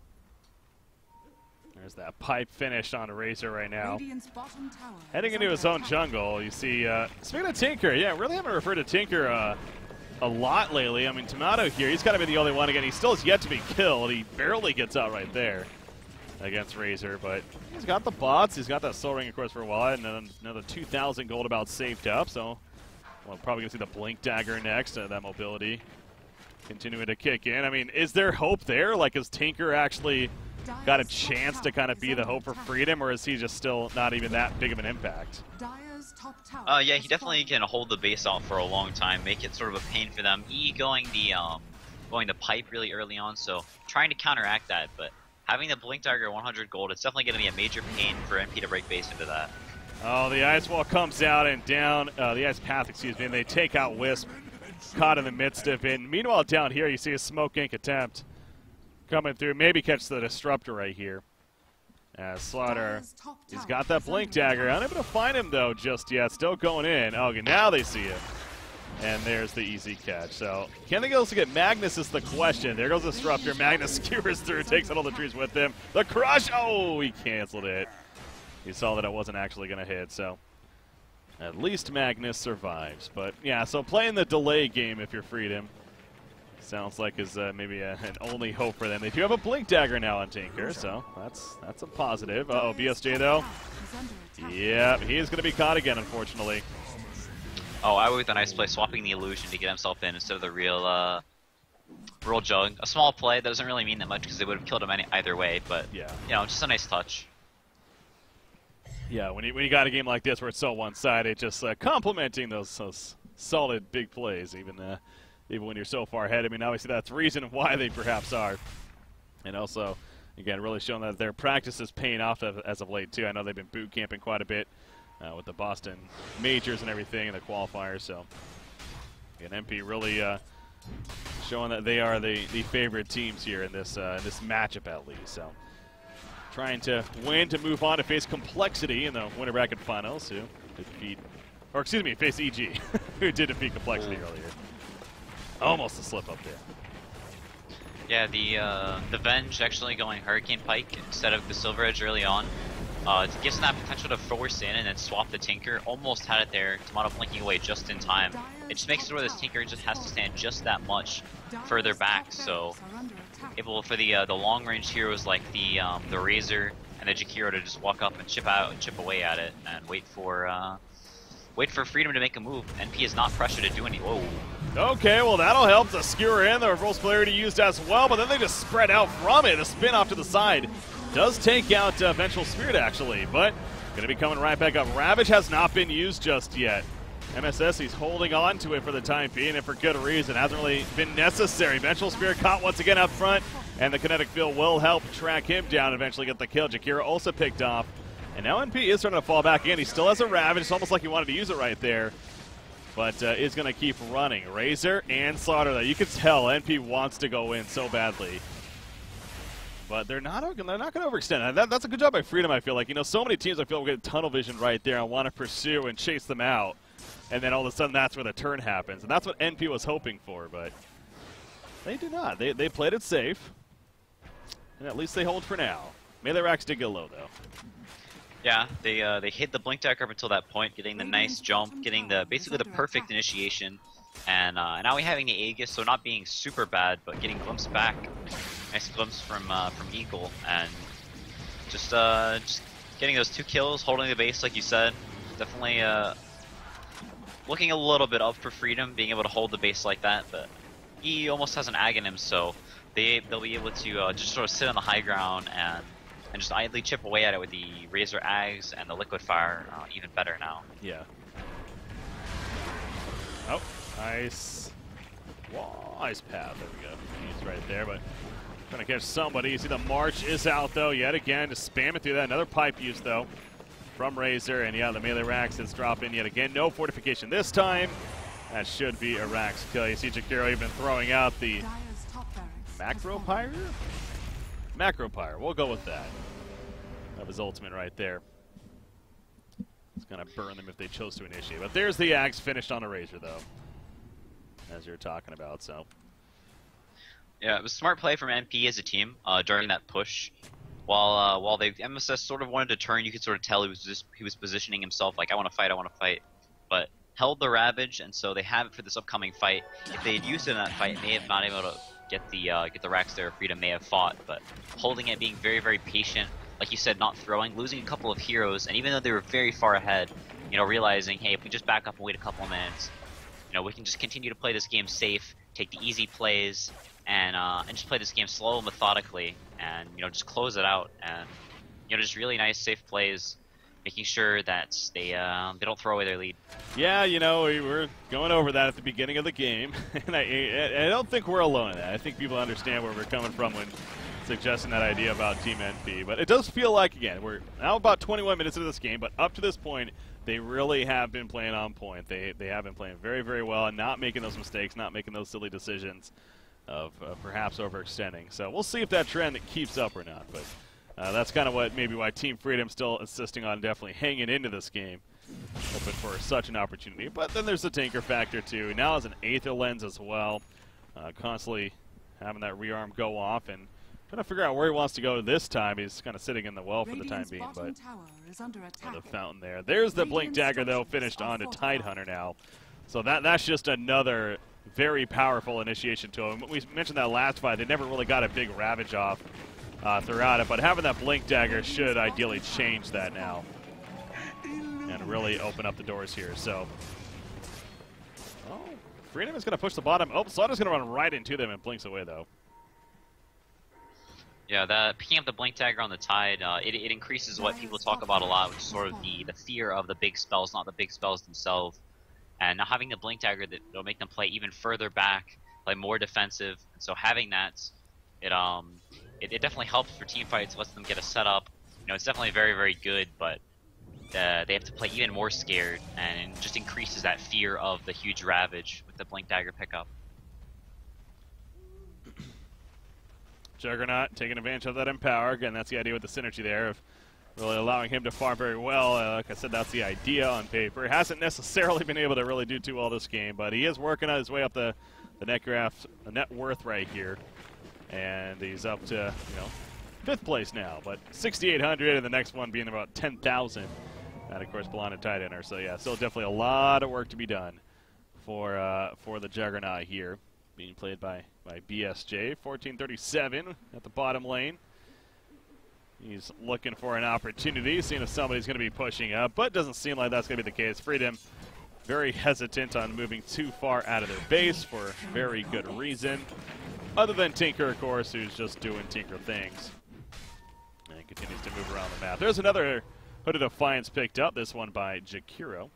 There's that pipe finish on Razor right now. Heading into his own jungle, you see, uh, speaking of Tinker, yeah, really haven't referred to Tinker uh, a lot lately. I mean, Tomato here, he's got to be the only one again. He still has yet to be killed. He barely gets out right there against Razor, but he's got the bots. He's got that Soul Ring, of course, for a while, and then another two thousand gold about saved up, so we're probably going to see the Blink Dagger next, uh, that mobility continuing to kick in. I mean, is there hope there? Like, is Tinker actually got a chance to kind of be the hope for Freedom, or is he just still not even that big of an impact? Uh, yeah, he definitely can hold the base off for a long time, make it sort of a pain for them. E going the um, going the pipe really early on, so trying to counteract that, but having the Blink Dagger one hundred gold, it's definitely going to be a major pain for N P to break base into that. Oh, the Ice Wall comes out and down, uh, the Ice Path, excuse me, and they take out Wisp, caught in the midst of it. Meanwhile, down here, you see a Smoke Ink attempt coming through, maybe catch the Disruptor right here. As Slaughter, he's got that Blink Dagger. Unable to find him, though, just yet. Still going in. Oh, okay, now they see it. And there's the easy catch. So, can they also get Magnus is the question. There goes the Disruptor. Magnus skewers through, takes out all the trees with him. The Crush! Oh, he canceled it. He saw that it wasn't actually going to hit, so at least Magnus survives. But, yeah, so playing the delay game if you're Freedom sounds like is uh, maybe a, an only hope for them. They do have a Blink Dagger now on Tinker, so that's that's a positive. Uh oh, B S J though. Yeah, he is going to be caught again, unfortunately. Oh, I with a nice play, swapping the illusion to get himself in instead of the real, uh, real jug. A small play doesn't really mean that much because they would have killed him any, either way, but Yeah. you know, just a nice touch. Yeah, when you when you got a game like this where it's so one-sided, just uh, complementing those, those solid big plays, even uh, even when you're so far ahead. I mean, obviously that's the reason why they perhaps are, and also, again, really showing that their practice is paying off as of late too. I know they've been boot camping quite a bit uh, with the Boston majors and everything and the qualifiers. So, again, M P really uh, showing that they are the the favorite teams here in this uh, in this matchup at least. So. Trying to win to move on to face Complexity in the winter bracket finals, who did defeat, or excuse me, face E G, who did defeat Complexity earlier. Almost a slip up there. Yeah, the uh, the Venge actually going Hurricane Pike instead of the Silver Edge early on. Uh, it gives them that potential to force in and then swap the Tinker. Almost had it there. Tomato blinking away just in time. It just makes it where this Tinker just has to stand just that much further back. So able for the uh, the long range heroes like the um, the Razor and the Jakiro to just walk up and chip out and chip away at it and wait for uh, wait for Freedom to make a move. N P is not pressured to do any. Whoa. Okay, well that'll help to skewer in. The reverse polarity used as well, but then they just spread out from it. A spin off to the side does take out uh, Vengeful Spirit actually, but going to be coming right back up. Ravage has not been used just yet. M S S, he's holding on to it for the time being, and for good reason. Hasn't really been necessary. Vengeful Spirit caught once again up front, and the kinetic field will help track him down and eventually get the kill. Jakiro also picked off, and now N P is starting to fall back in. He still has a Ravage. It's almost like he wanted to use it right there, but uh, is going to keep running. Razor and Slaughter, though. You can tell N P wants to go in so badly. But they're not they're not going to overextend. That, that's a good job by Freedom, I feel like. You know, so many teams I feel will get tunnel vision right there and want to pursue and chase them out. And then all of a sudden that's where the turn happens. And that's what N P was hoping for, but they do not. They, they played it safe. And at least they hold for now. Melee Racks did get low, though. Yeah, they uh, they hit the Blink Dagger up until that point, getting the nice jump, getting the basically the perfect initiation. And uh, now we're having the Aegis, so not being super bad, but getting glimpse back. Nice glimpse from uh, from Eagle, and just uh, just getting those two kills, holding the base like you said. Definitely uh, looking a little bit up for Freedom, being able to hold the base like that. But he almost has an Ag in him, so they they'll be able to uh, just sort of sit on the high ground and and just idly chip away at it with the Razor Ags and the Liquid Fire. Uh, even better now. Yeah. Oh, nice. Wise path. There we go. He's right there, but trying to catch somebody. You see the March is out, though, yet again. Just spam it through that. Another pipe use, though, from Razor. And, yeah, the Melee Rax is dropping yet again. No fortification this time. That should be a Rax kill. You see Jakiro even throwing out the Macro Pyre? Macro Pyre. We'll go with that. That was ultimate right there. It's going to burn them if they chose to initiate. But there's the Axe finished on a Razor, though, as you're talking about, so. Yeah, it was a smart play from N P as a team uh, during that push. While uh, while they M S S sort of wanted to turn, you could sort of tell he was just he was positioning himself like I want to fight, I want to fight, but held the Ravage, and so they have it for this upcoming fight. If they had used it in that fight, may have not able to get the uh, get the Rax there. Freedom may have fought, but holding it, being very very patient, like you said, not throwing, losing a couple of heroes, and even though they were very far ahead, you know, realizing hey, if we just back up and wait a couple of minutes, you know, we can just continue to play this game safe, take the easy plays. And, uh, and just play this game slow and methodically, and you know just close it out, and you know just really nice safe plays, making sure that they uh, they don't throw away their lead. Yeah, you know we were going over that at the beginning of the game, and I, I don't think we're alone in that. I think people understand where we're coming from when suggesting that idea about Team N P. But it does feel like again we're now about twenty-one minutes into this game, but up to this point they really have been playing on point. They they have been playing very very well and not making those mistakes, not making those silly decisions of uh, perhaps overextending. So we'll see if that trend keeps up or not. But uh, that's kind of what maybe why Team Freedom's still insisting on definitely hanging into this game, hoping for such an opportunity. But then there's the Tinker factor too. Now has an Aether Lens as well, uh, constantly having that rearm go off and trying to figure out where he wants to go this time. He's kind of sitting in the well for the time being, but the fountain there. There's the Blink Dagger though, finished on to Tidehunter now. So that that's just another very powerful initiation to him. We mentioned that last fight. They never really got a big Ravage off uh, throughout it, but having that Blink Dagger should ideally change that now and really open up the doors here. So Freedom is going to push the bottom. Oh, Slaughter's going to run right into them and blinks away, though. Yeah, the picking up the Blink Dagger on the Tide, uh, it, it increases what people talk about a lot, which is sort of the, the fear of the big spells, not the big spells themselves. And now having the Blink Dagger, that will make them play even further back, play more defensive. And so having that, it um, it, it definitely helps for team fights, lets them get a setup. You know, it's definitely very, very good, but uh, they have to play even more scared, and it just increases that fear of the huge Ravage with the Blink Dagger pickup. Juggernaut taking advantage of that Empower. Again, that's the idea with the synergy there of really allowing him to farm very well. Uh, like I said, that's the idea on paper. He hasn't necessarily been able to really do too well this game, but he is working on his way up the, the net graph, the net worth right here. And he's up to, you know, fifth place now, but sixty-eight hundred, and the next one being about ten thousand. And, of course, Blonde tight ender. So, yeah, still definitely a lot of work to be done for, uh, for the Juggernaut here. Being played by, by B S J, fourteen thirty-seven at the bottom lane. He's looking for an opportunity, seeing if somebody's going to be pushing up, but it doesn't seem like that's going to be the case. Freedom very hesitant on moving too far out of their base for very good reason. Other than Tinker, of course, who's just doing Tinker things. And continues to move around the map. There's another Hooded Defiance picked up, this one by Jakiro.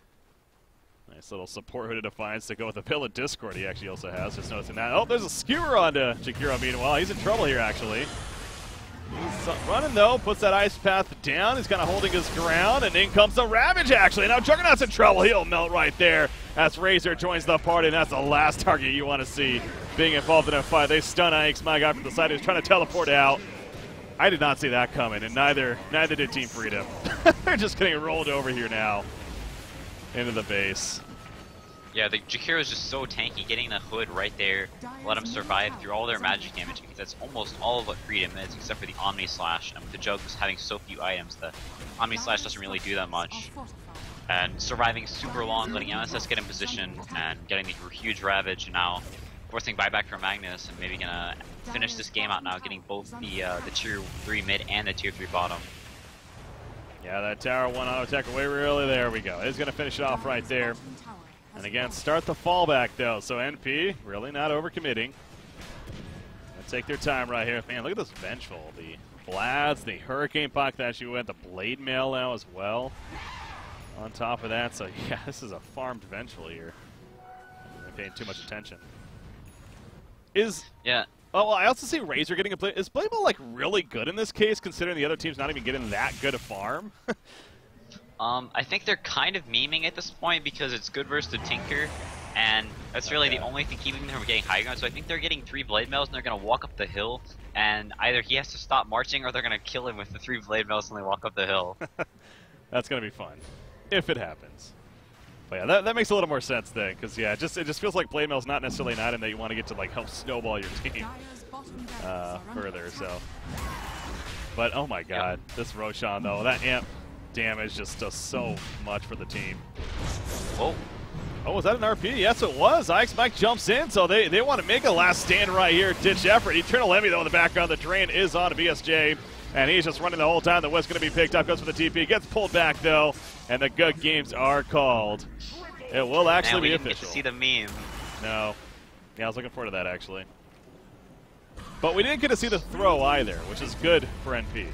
Nice little support Hooded Defiance to go with the Pill of Discord he actually also has. Just noticing that. Oh, there's a skewer onto Jakiro meanwhile. He's in trouble here, actually. He's running, though. Puts that Ice Path down. He's kind of holding his ground. And in comes the Ravage, actually. Now Juggernaut's in trouble. He'll melt right there as Razor joins the party. And that's the last target you want to see being involved in a fight. They stun Ike's, my guy from the side who's trying to teleport out. I did not see that coming, and neither neither did Team Freedom. They're just getting rolled over here now into the base. Yeah, the Jakiro's just so tanky, getting the Hood right there, let him survive through all their magic damage, because that's almost all of what Freedom is, except for the Omni Slash. And with the Jugs having so few items, the Omni Slash doesn't really do that much. And surviving super long, letting M S S get in position, and getting the huge Ravage, and now forcing buyback from Magnus, and maybe gonna finish this game out now, getting both the uh, the tier three mid and the tier three bottom. Yeah, that tower one auto attack away really. There we go. He's gonna finish it off right there. And again, start the fallback though. So N P really not overcommitting. Gonna take their time right here. Man, look at this Vengeful. The Vlads, the Hurricane Puck that she went, the Blade Mail now as well. On top of that, so yeah, this is a farmed Vengeful here. They're paying too much attention. Is yeah. Oh, well, I also see Razor getting a play. Is Playable like really good in this case, considering the other team's not even getting that good a farm? um, I think they're kind of memeing at this point because it's good versus the Tinker, and that's really okay. the only thing keeping them from getting high ground. So I think they're getting three Blade Mails, and they're going to walk up the hill, and either he has to stop marching, or they're going to kill him with the three Blade Mails when they walk up the hill. That's going to be fun, if it happens. But yeah, that, that makes a little more sense then, because yeah, it just it just feels like Blade Mail's not necessarily an item that you want to get to like help snowball your team uh, further. So, but oh my God, yep. This Roshan though, that amp damage just does so much for the team. Oh, oh, was that an R P? Yes, it was. Ike's Mike jumps in, so they they want to make a last stand right here. Ditch effort. Eternal Envy though in the background. The drain is on to B S J. And he's just running the whole time. The West going to be picked up. Goes for the T P. Gets pulled back, though. And the good games are called. It will actually Man, we be didn't official. Get to see the meme. No. Yeah, I was looking forward to that, actually. But we didn't get to see the throw either, which is good for N P.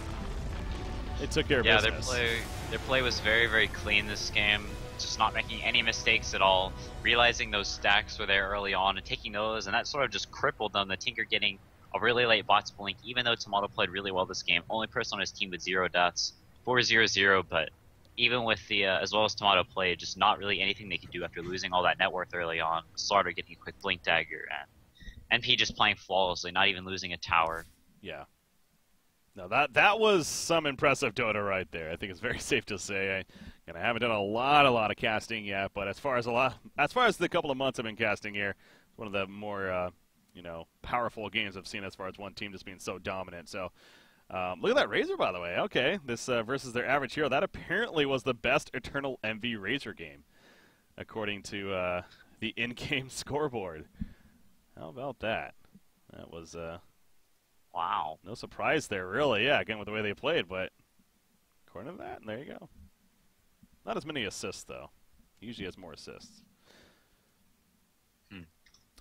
It took care of yeah, business. Yeah, their play, their play was very, very clean this game. Just not making any mistakes at all. Realizing those stacks were there early on and taking those. And that sort of just crippled them. The Tinker getting a really late bots blink, even though Tomato played really well this game. Only person on his team with zero deaths. four zero zero, but even with the, uh, as well as Tomato played, just not really anything they could do after losing all that net worth early on. Slaughter getting a quick blink dagger, and N P just playing flawlessly, not even losing a tower. Yeah. No, that that was some impressive Dota right there. I think it's very safe to say. I, and I haven't done a lot, a lot of casting yet, but as far as a lot, as far as the couple of months I've been casting here, it's one of the more, uh, you know, powerful games I've seen as far as one team just being so dominant. So, um, look at that Razor, by the way. Okay, this uh, versus their average hero. That apparently was the best Eternal Envy Razor game, according to uh, the in-game scoreboard. How about that? That was uh, wow. No surprise there, really. Yeah, again with the way they played, but according to that, there you go. Not as many assists though. He usually has more assists.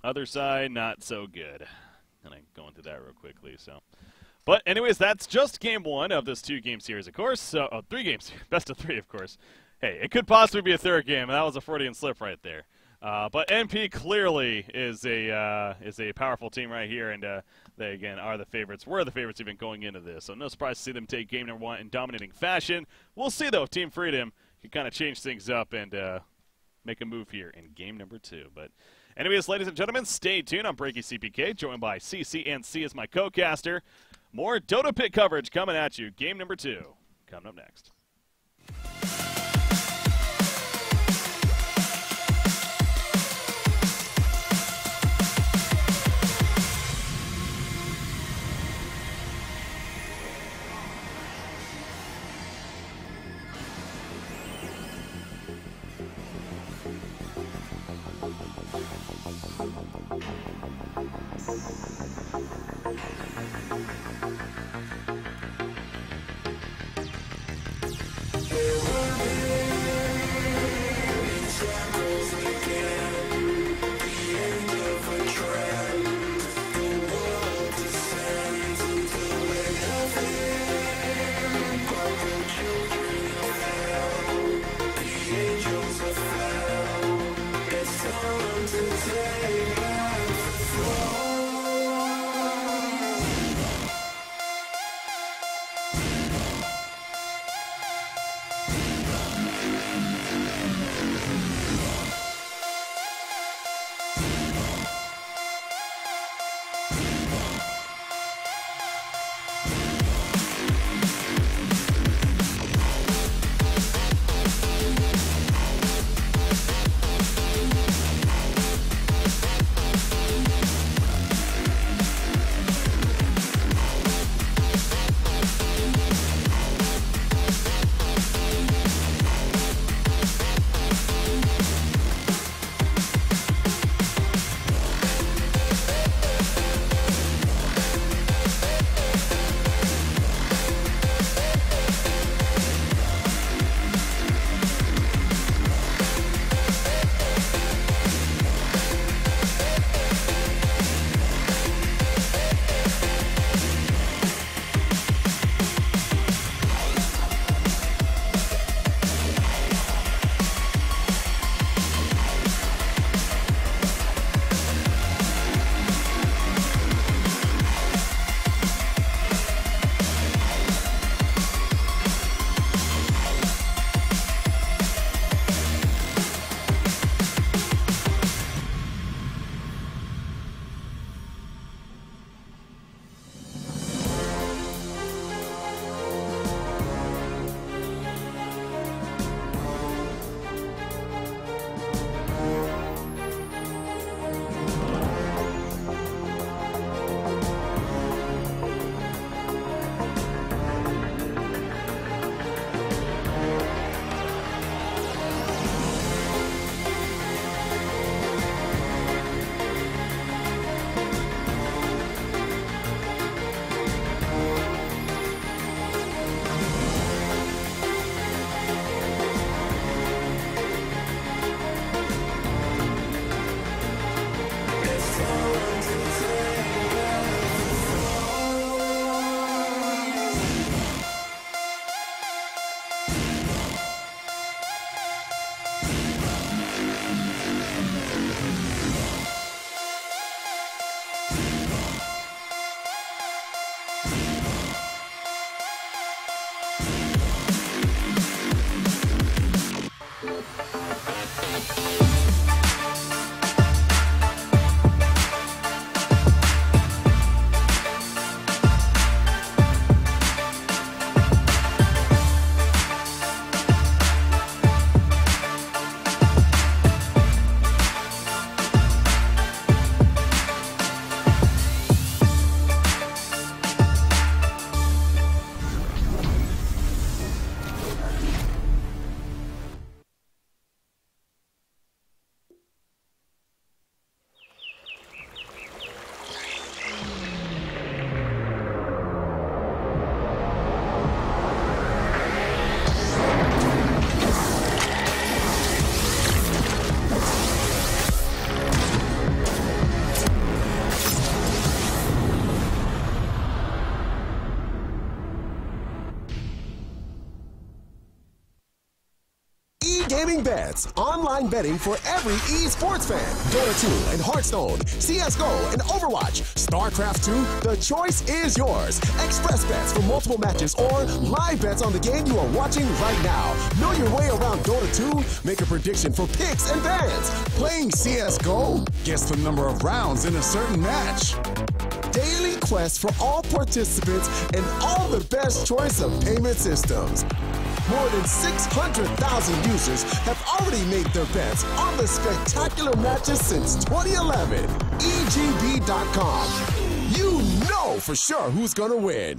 Other side, not so good. And I'm going through that real quickly. So, but anyways, that's just game one of this two-game series, of course. So, oh, three games, best of three, of course. Hey, it could possibly be a third game, and that was a Freudian slip right there. Uh, but N P clearly is a uh, is a powerful team right here, and uh, they again are the favorites. We're the favorites even going into this, so no surprise to see them take game number one in dominating fashion. We'll see though if Team Freedom can kind of change things up and uh, make a move here in game number two. But anyways, ladies and gentlemen, stay tuned. I'm Breaky C P K, joined by C C and C as my co-caster. More Dota Pit coverage coming at you. Game number two coming up next. gaming bets. Online betting for every esports fan. Dota two and Hearthstone, C S G O and Overwatch, StarCraft two, the choice is yours. Express bets for multiple matches or live bets on the game you are watching right now. Know your way around Dota two? Make a prediction for picks and bans. Playing C S G O? Guess the number of rounds in a certain match. Daily quest for all participants and all the best choice of payment systems. More than six hundred thousand users have already made their bets on the spectacular matches since twenty eleven. E G B dot com. You know for sure who's gonna win.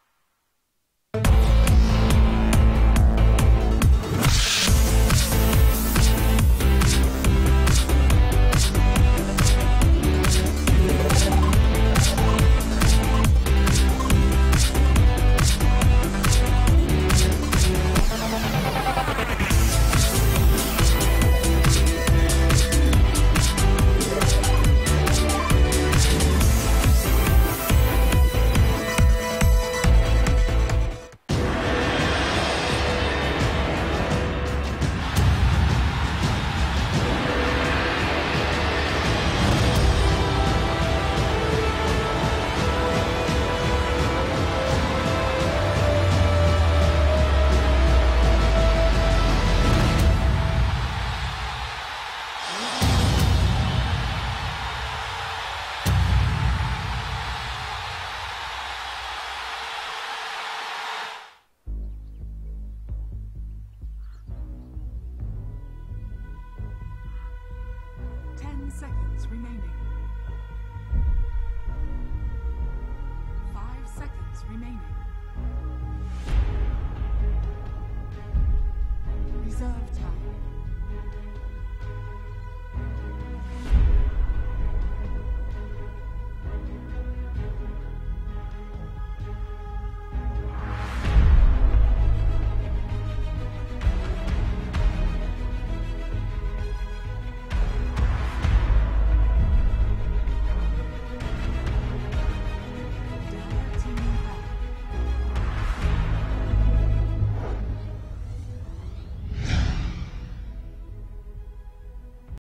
Ten seconds remaining. Five seconds remaining.